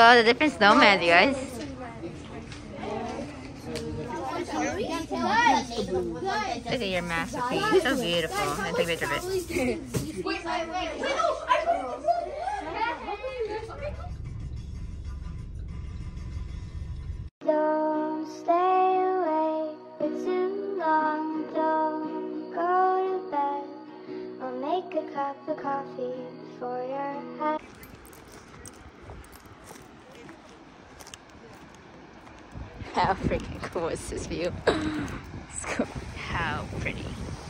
all the different snowmen, you guys. Look at your masterpiece. So beautiful. I'm gonna take a picture of it. Don't stay awake for too long. Don't go to bed. I'll make a cup of coffee for your head. How freaking cool is this view? How pretty.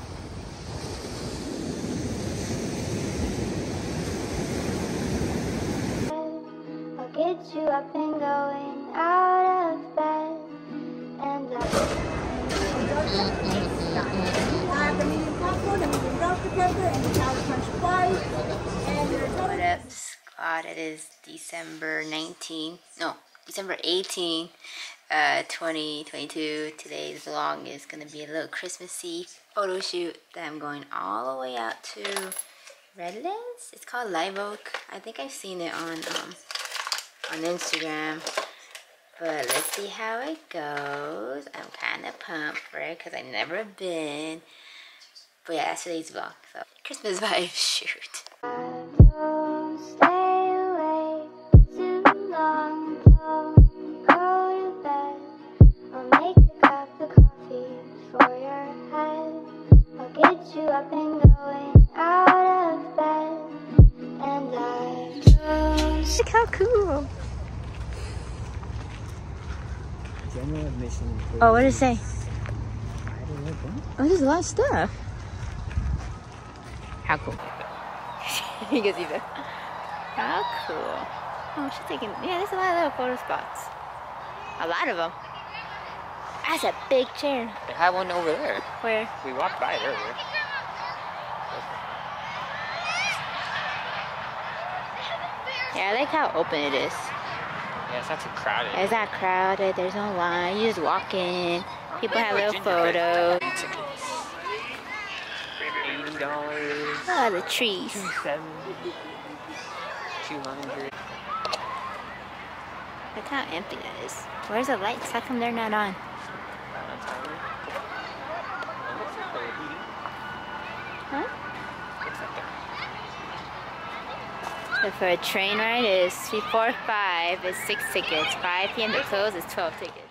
I'll get you up and going out of bed. And What up, squad? It is December 18th, 2022. Today's vlog is going to be a little Christmassy photo shoot that I'm going all the way out to Redlands. It's called Live Oak. I think I've seen it on Instagram. But let's see how it goes. I'm kind of pumped for it because I've never been. But yeah, that's today's vlog. So, Christmas vibe shoot. don't stay awake too long. Don't go to bed. I'll make a cup of coffee for your head. I'll get you up and going out of bed. And I just Look how cool. General admission. Oh, what did it say? Oh, there's a lot of stuff. How cool. You can see that. How cool. Oh, she's taking, yeah, there's a lot of little photo spots. A lot of them. That's a big chair. They have one over there. Where? We walked by it earlier. Yeah, I like how open it is. Yeah, it's not too crowded. It's not crowded, there's no line. You just walk in. People have little photos. Tickets. $80. Oh, the trees. $270. $200. Look how empty that is. Where's the lights? How come they're not on? Huh? So for a train ride is 345 is 6 tickets. 5 p.m. to close is 12 tickets.